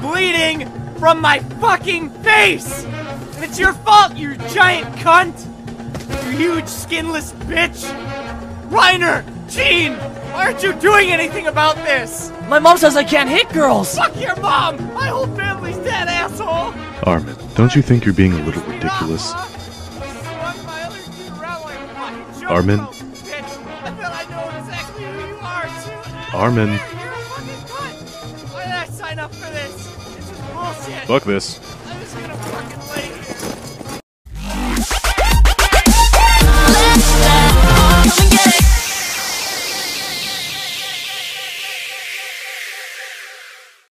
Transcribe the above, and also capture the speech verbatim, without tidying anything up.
bleeding from my fucking face! And it's your fault, you giant cunt! You huge skinless bitch! Reiner! Gene! Why aren't you doing anything about this? My mom says I can't hit girls! Fuck your mom! My whole family's dead, asshole! Armin, don't you think you're being a little ridiculous? Armin? I thought I know exactly who you are, too. Armin. You're a fucking cunt! Why did I sign up for this? This is bullshit! Fuck this.